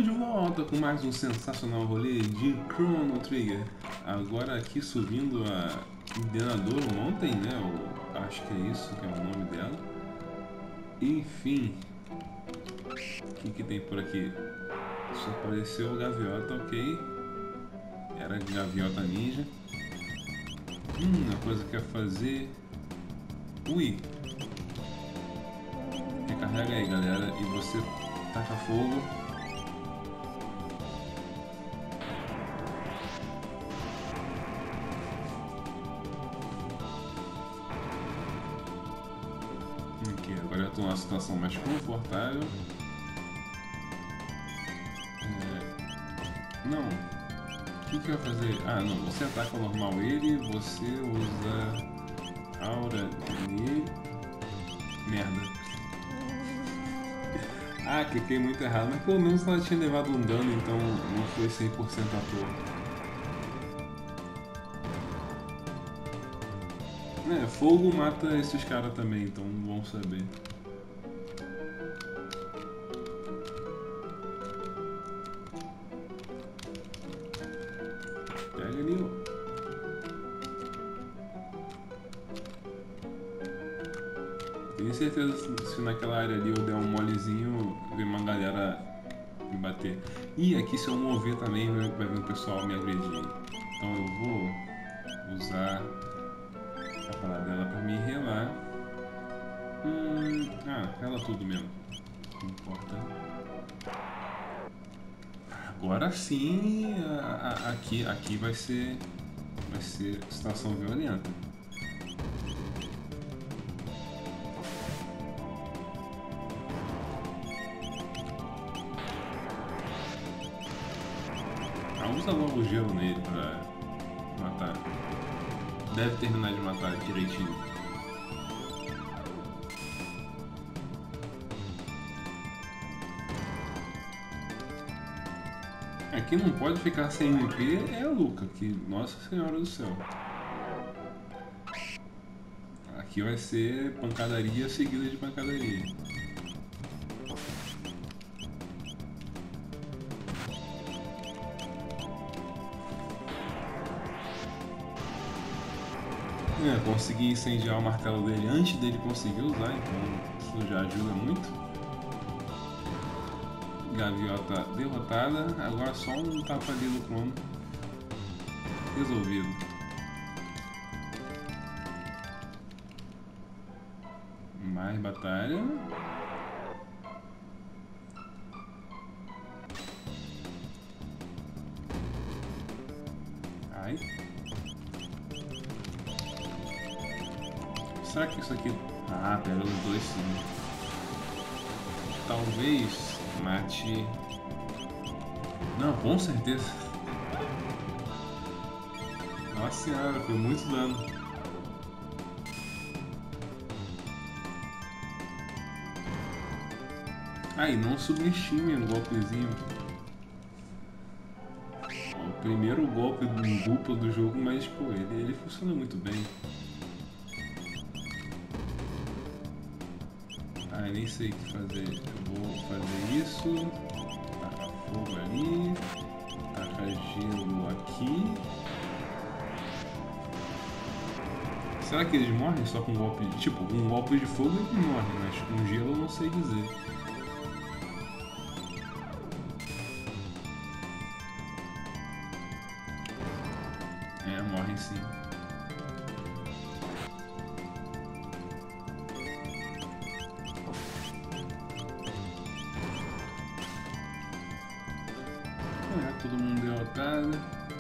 Estamos de volta com mais um sensacional rolê de Chrono Trigger. Agora aqui subindo a Endenador Mountain, né? Acho que é isso que é o nome dela. Enfim, o que tem por aqui? Só apareceu gaviota, ok. Era gaviota ninja. Uma coisa que eu ia fazer. Ui! Recarrega aí, galera, e você taca fogo. Aqui, agora eu estou numa situação mais confortável. Não. O que eu ia fazer? Ah, não. Você ataca normal ele, você usa aura nele. Merda. Ah, cliquei muito errado, mas pelo menos ela tinha levado um dano, então não foi 100% à toa. Fogo mata esses caras também, então vamos saber. Pega ali, ó. Tenho certeza que se naquela área ali eu der um molezinho, vem uma galera me bater. E aqui se eu mover também vai vir o pessoal me agredir. Então eu vou usar a parada dela pra me relar. Rela tudo mesmo. Não importa. Agora sim, aqui vai ser situação violenta. Usa logo o gelo nele pra matar. Deve terminar de matar direitinho. Aqui não pode ficar sem MP é a Luca, que nossa senhora do céu. Aqui vai ser pancadaria seguida de pancadaria. Consegui incendiar o martelo dele antes dele conseguir usar, então isso já ajuda muito. Gaviota derrotada, agora só um tapa ali no Chrono. Resolvido. Mais batalha. Ai. Será que isso aqui... Ah, pega os dois sim. Talvez mate... Não, com certeza. Nossa senhora, foi muito dano. E não subestime o golpezinho. O primeiro golpe duplo do jogo, mas pô, ele funciona muito bem. Nem sei o que fazer. Eu vou fazer isso. Tacar fogo ali. Tacar gelo aqui. Será que eles morrem só com golpe de... Tipo, com um golpe de fogo eles morrem, mas com gelo eu não sei dizer. Morrem sim. Todo mundo derrotado.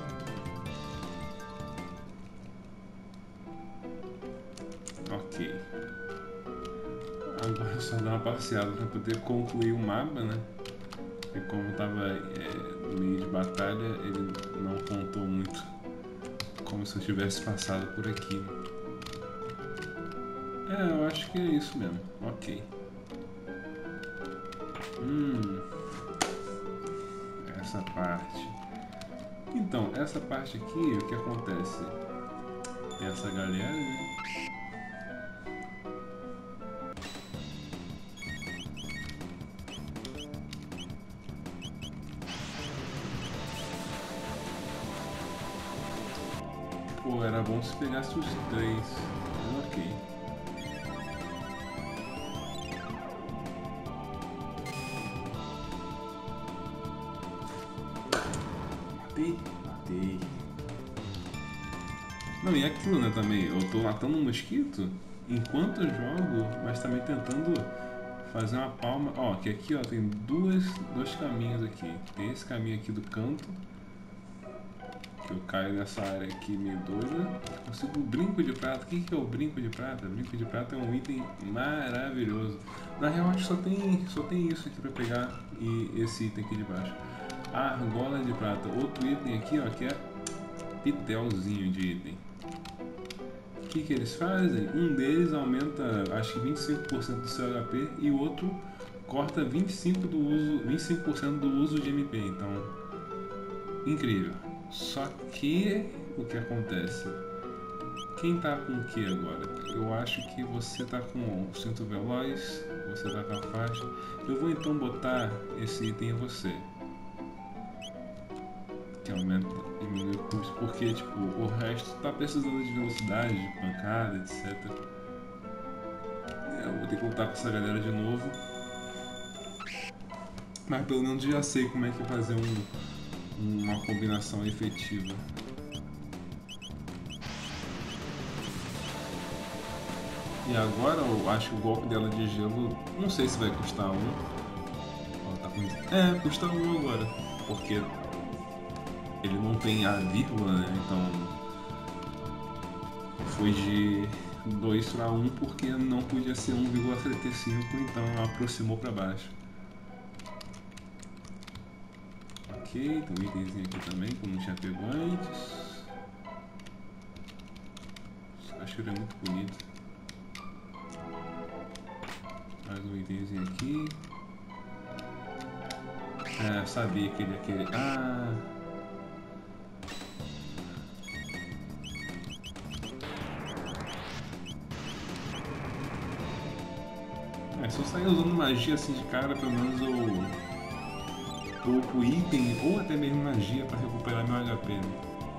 Ok. Agora é só dar uma passeada para poder concluir o mapa, né? Porque como estava no meio de batalha, ele não contou muito. Como se eu tivesse passado por aqui. Eu acho que é isso mesmo. Ok. Essa parte. Então, essa parte aqui, o que acontece? Tem essa galera, né? Pô, era bom se pegasse os 3. Ok. Matei. Não, e aquilo, né, também. Eu tô matando um mosquito enquanto eu jogo, mas também tentando fazer uma palma. Ó, que aqui, ó, tem dois caminhos aqui. Tem esse caminho aqui do canto, que eu caio nessa área aqui meio doida. Consigo o brinco de prata. O que é o brinco de prata? Brinco de prata é um item maravilhoso. Na real, acho que só tem isso aqui pra pegar e esse item aqui de baixo. Argola de prata. Outro item aqui, ó, que é pitelzinho de item. O que eles fazem? Um deles aumenta, acho que 25% do seu HP e o outro corta 25% do uso de MP. Então, incrível. Só que o que acontece? Quem tá com o que agora? Eu acho que você tá com o cinto veloz, você tá com a faixa. Eu vou então botar esse item em você, que aumenta, diminui o custo, porque tipo, o resto tá precisando de velocidade, de pancada, etc. Eu vou ter que lutar com essa galera de novo. Mas pelo menos já sei como é que fazer uma combinação efetiva. E agora eu acho que o golpe dela de gelo, não sei se vai custar 1. Ela tá com... custa 1 agora, porque ele não tem a vírgula, né? Então foi de 2 para 1 porque não podia ser 1,75, então aproximou para baixo. Ok, tem um itemzinho aqui também que eu não tinha pego antes. Acho que ele é muito bonito. Mais um itemzinho aqui. Sabia que ele ia querer. Se eu sair usando magia assim de cara, pelo menos eu pouco item ou até mesmo magia para recuperar meu HP. Né?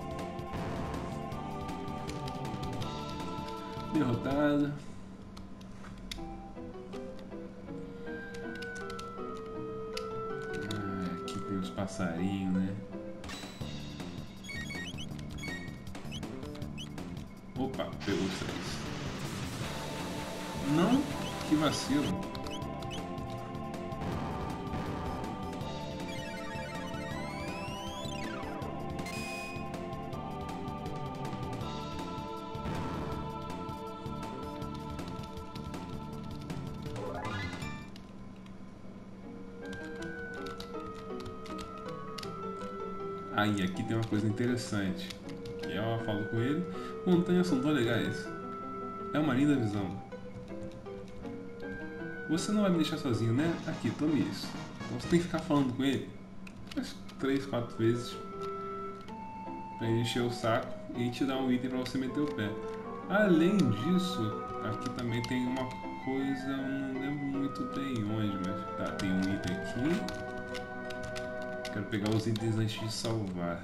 Derrotado. Aqui tem os passarinhos, né? Opa, pegou os 3. Não, que vacilo. Aí, aqui tem uma coisa interessante. E eu falo com ele. Montanhas são tão legais. É uma linda visão. Você não vai me deixar sozinho, né? Aqui, tome isso. Então você tem que ficar falando com ele umas 3, 4 vezes pra ele encher o saco e te dar um item pra você meter o pé. Além disso, aqui também tem uma coisa, eu não lembro muito bem onde, mas tá, tem um item aqui. Quero pegar os itens antes de salvar.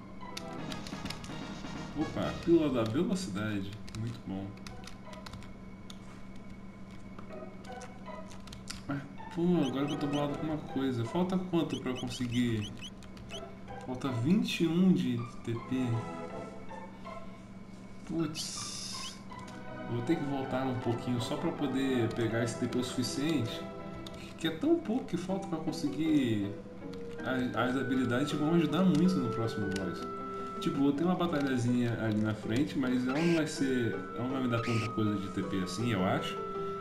Opa, pílula da velocidade. Muito bom. Mas, pô, agora que eu tô bolado com uma coisa. Falta quanto pra eu conseguir? Falta 21 de TP. Putz. Vou ter que voltar um pouquinho só pra poder pegar esse TP o suficiente. Que é tão pouco que falta pra conseguir... As habilidades vão ajudar muito no próximo boss. Tipo, vou ter uma batalhazinha ali na frente, mas ela não vai ser... Ela não vai me dar tanta coisa de TP assim, eu acho.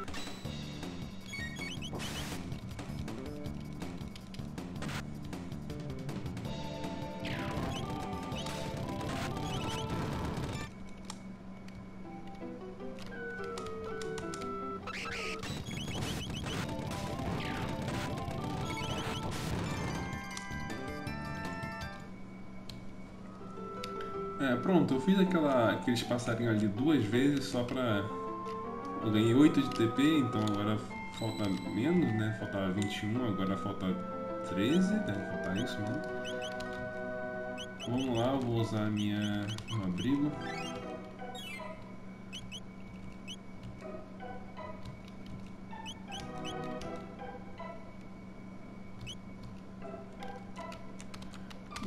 Pronto, eu fiz aqueles passarinhos ali 2 vezes só pra... Eu ganhei 8 de TP, então agora falta menos, né? Faltava 21, agora falta 13, deve faltar isso mesmo. Vamos lá, eu vou usar meu abrigo.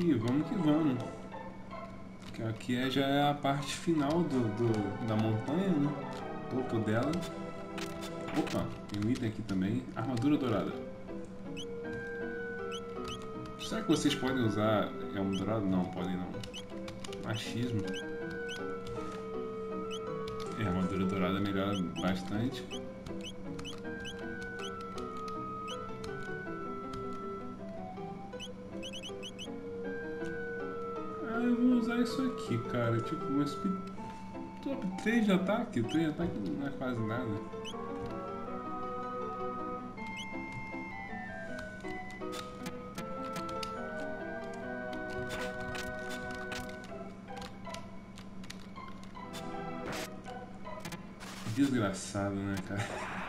E vamos que vamos. Que aqui já é a parte final da montanha, né? Topo dela. Opa, tem um item aqui também. Armadura dourada. Será que vocês podem usar elmo dourado? Não, podem não. Machismo. A armadura dourada melhora bastante. Eu vou usar isso aqui, cara. Tipo, meu speed... top 3 de ataque. 3 de ataque não é quase nada. Desgraçado, né, cara?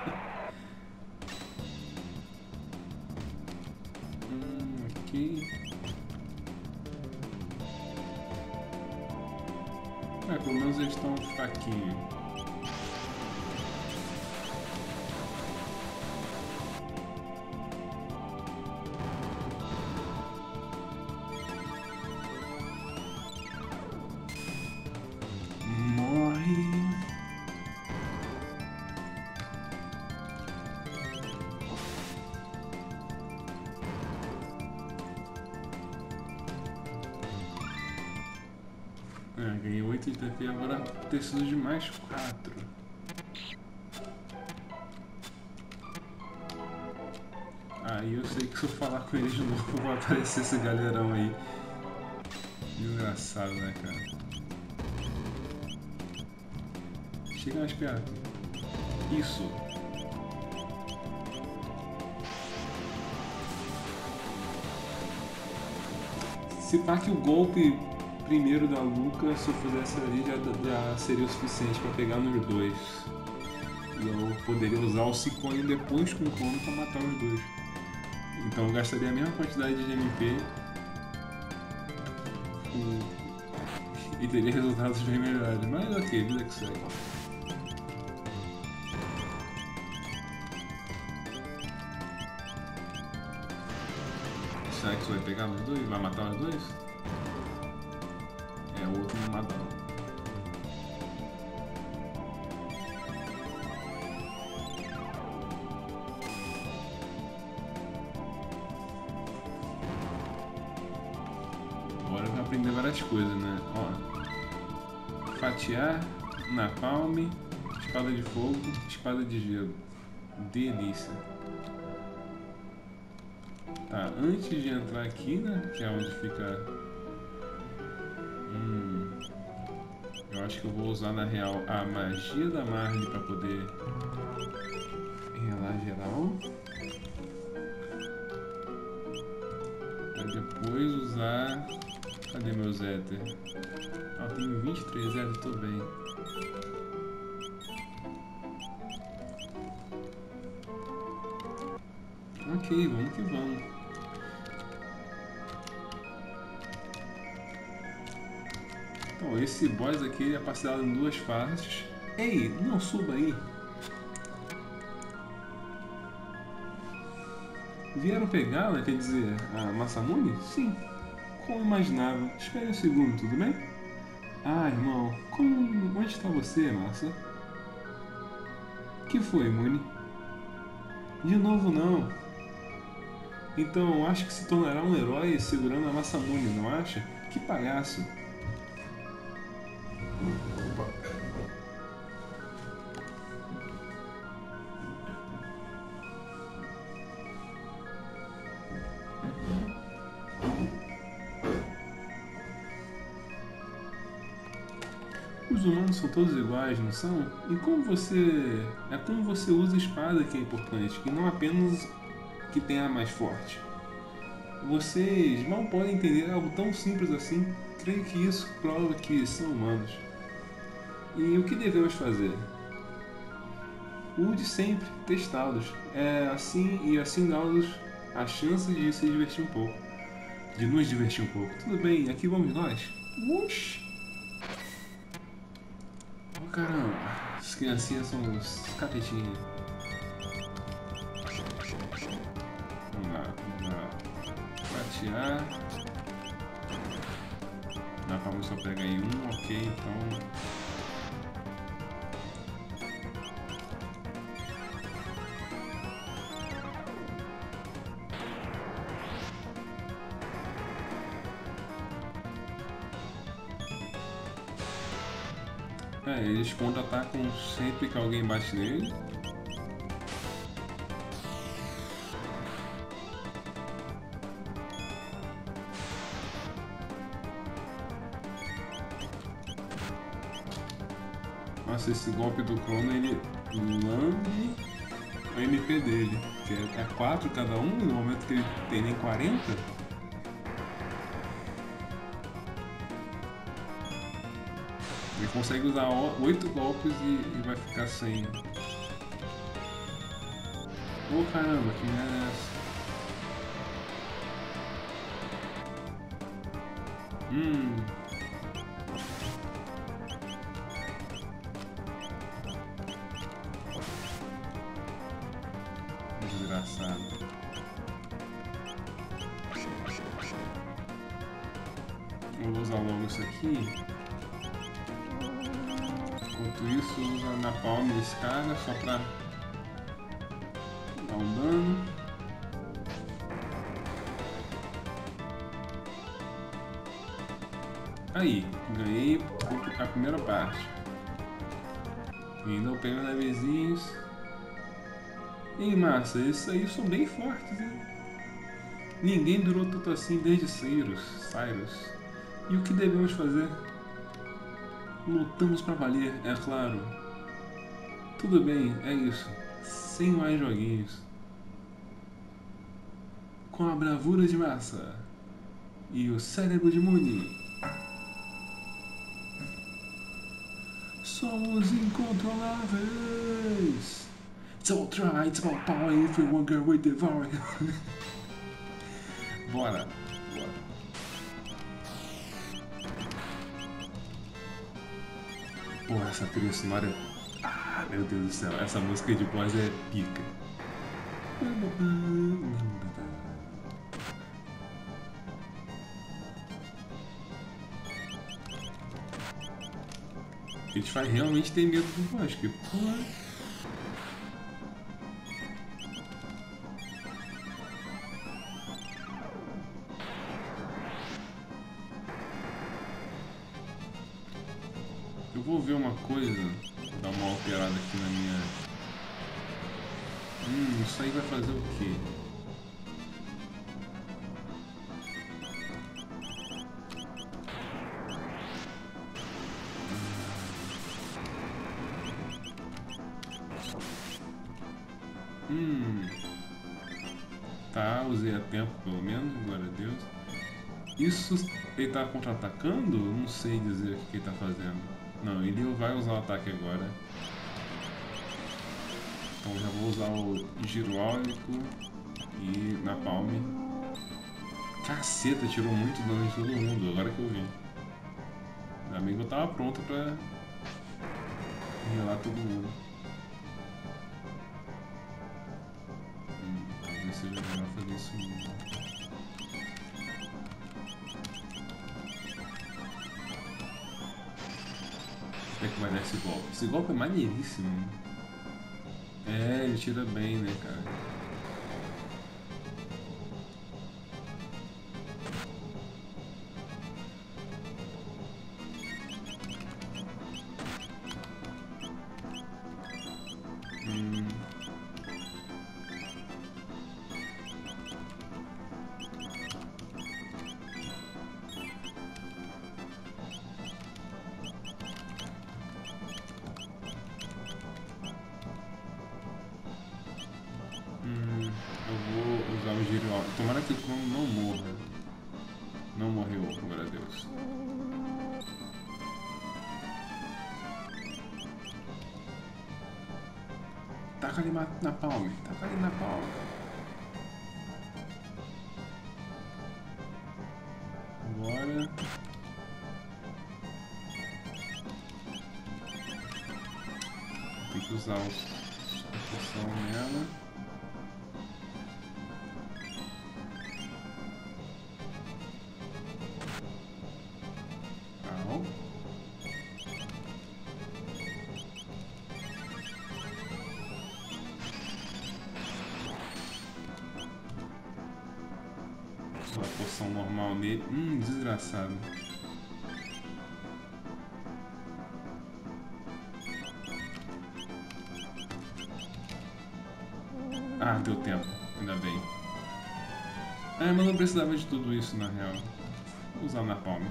Aqui. Pelo menos eles estão fraquinhos. Morre. Ganhei 8 de TP, agora preciso de mais 4. Aí eu sei que se eu falar com eles de novo vai aparecer esse galerão aí. Engraçado, né, cara? Chega mais perto. Isso. Se pá que o golpe primeiro da Luca, se eu fizesse ali, já seria o suficiente para pegar nos dois. E eu poderia usar o Ciclone depois com o clone para matar os dois. Então eu gastaria a mesma quantidade de MP e teria resultados bem melhores. Mas ok, vida que segue. Será que isso vai pegar nos dois? Vai matar os dois? É, o outro não mata não. Agora eu vou aprender várias coisas, né? Ó, fatiar, napalm, espada de fogo, espada de gelo. Delícia. Tá, antes de entrar aqui, né? Que é onde fica... eu acho que eu vou usar na real a magia da Marley para poder relar geral. Pra depois usar... Cadê meus éter? Ah, eu tenho 23 éter, tô bem. Ok, vamos que vamos. Então, esse boss aqui é parcelado em 2 fases. Ei, não suba aí. Vieram pegá-la, quer dizer, a Masamune? Sim, como imaginava. Espere um segundo, tudo bem? Ah, irmão, onde está você, Massa? Que foi, Muni? De novo não. Então, acho que se tornará um herói segurando a Masamune, não acha? Que palhaço. Os humanos são todos iguais, não são? E como você... É como você usa a espada que é importante, e não apenas que tenha a mais forte. Vocês mal podem entender algo tão simples assim. Creio que isso prova que são humanos. E o que devemos fazer? O de sempre, testá-los. É assim e assim dá-los a chance de se divertir um pouco. De nos divertir um pouco. Tudo bem, aqui vamos nós. Oxi! Oh caramba, as criancinhas são os capetinhos. Vamos lá. Fatiar. palma só pega em um, ok, então... eles contra-atacam sempre que alguém bate nele. Nossa, esse golpe do Crono, ele lambe o MP dele, que é 4 cada um, no momento que ele tem nem 40. Ele consegue usar 8 golpes e vai ficar sem. Oh caramba, que merda é essa? Desgraçado. Eu vou usar logo isso aqui. Enquanto isso, usa na palma esse cara só pra dar um dano. Aí, ganhei a primeira parte. E ainda eu pego levezinhos. E massa, esses aí são bem fortes, hein? Ninguém durou tanto assim desde Cyrus. E o que devemos fazer? Lutamos pra valer, é claro. Tudo bem, é isso. Sem mais joguinhos. Com a bravura de Massa e o cérebro de Muni. Somos incontroláveis. It's all try, it's about power, if we won't get with devour. Bora. Porra, essa trilha sonora. Ah, meu Deus do céu, essa música de boss é pica. A gente vai realmente ter medo do boss, que porra. Eu vou ver uma coisa, dar uma alterada aqui na minha... isso aí vai fazer o quê? Tá, usei a tempo pelo menos, glória a Deus. Isso, ele tá contra-atacando? Não sei dizer o que ele tá fazendo. Não, ele vai usar o ataque agora. Então já vou usar o giro áurico e na palme. Caceta, tirou muito dano de todo mundo, agora que eu vi. Ainda bem que eu tava pronto pra healar todo mundo. Talvez seja melhor fazer isso mesmo. Até que vai dar esse golpe. Esse golpe é maneiríssimo. É, ele tira bem, né, cara? Eu vou usar o giro áurico. Tomara que o Crono não morra. Não morreu, glória a Deus. Taca ali na palma, taca ali na palma. Agora. Tem que usar a poção nela. poção normal nele. Desgraçado. Ah, deu tempo, ainda bem. Mas não precisava de tudo isso na real. Vou usar na palma.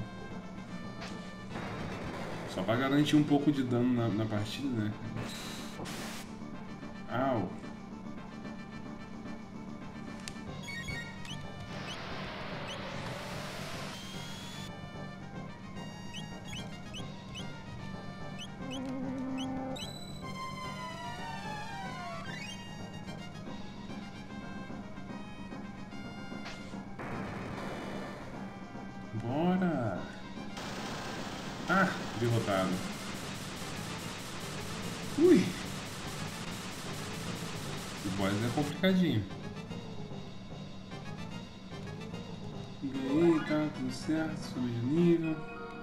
Só pra garantir um pouco de dano na partida, né? Au! Bora! Ah, derrotado. Ui! O boss é complicadinho. Ganhei, tá tudo certo, subi de nível.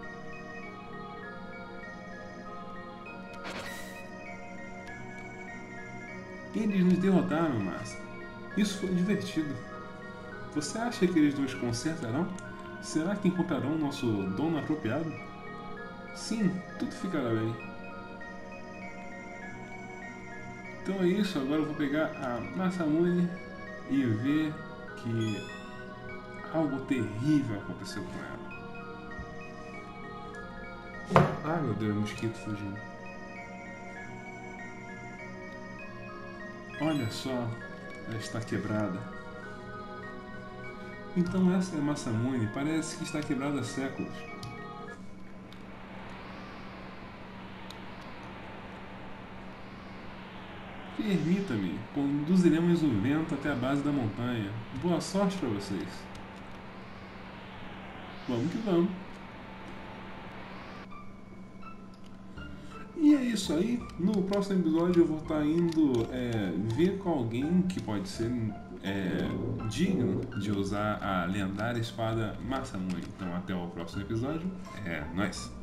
Eles nos derrotaram, mas isso foi divertido. Você acha que eles nos consertarão? Será que encontrarão o nosso dono apropriado? Sim, tudo ficará bem. Então é isso, agora eu vou pegar a Masamune e ver que algo terrível aconteceu com ela. Ah, meu Deus, mosquito fugindo. Olha só, ela está quebrada. Então essa é a Masamune, parece que está quebrada há séculos. Permita-me, conduziremos o vento até a base da montanha. Boa sorte para vocês. Vamos que vamos. E é isso aí. No próximo episódio eu vou estar indo ver com alguém que pode ser digno de usar a lendária espada Masamune. Então até o próximo episódio. É nóis.